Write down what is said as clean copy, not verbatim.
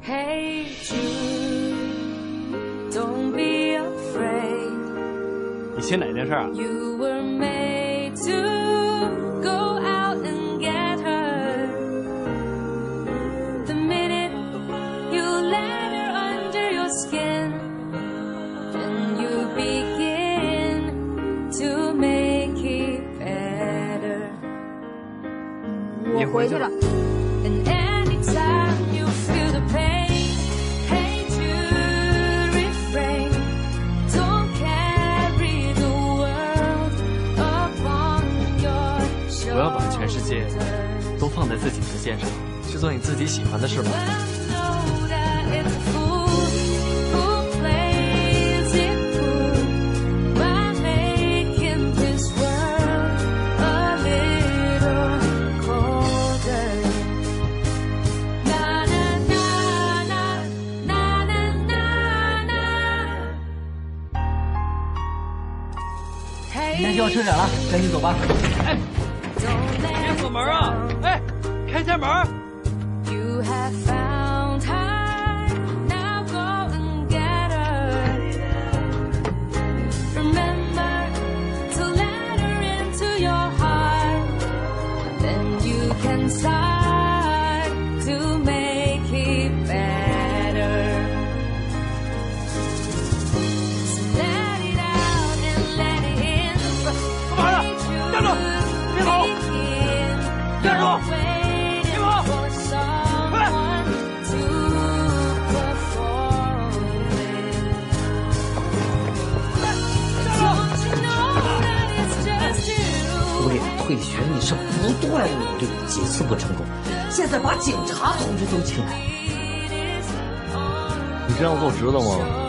Hey Jude, don't be afraid. 你写哪件事啊？ You were made to go out and get her. The minute you let her under your skin, then you begin to make it better. 我回去了。 And anytime you feel the pain, hey Jude, refrain. Don't carry the world upon your shoulders. 不要把全世界都放在自己的肩上，去做你自己喜欢的事吧。 Know that it's a fool who plays it cool by making this world a little colder. Na na na na na na na. 明天就要车展了，赶紧走吧。 哎， Don't 别 let 锁门啊！哎，开开门！ You have found her, now go and get her. Remember to let her into your heart, then you can start to make it better. So let it out and let it in. 干嘛呢？站住！别跑！站住！ Waiting for someone to perform it. Don't you know that it's just you? 为了退学，你是不断努力，几次不成功，现在把警察同志都请来。 你这样做值得吗？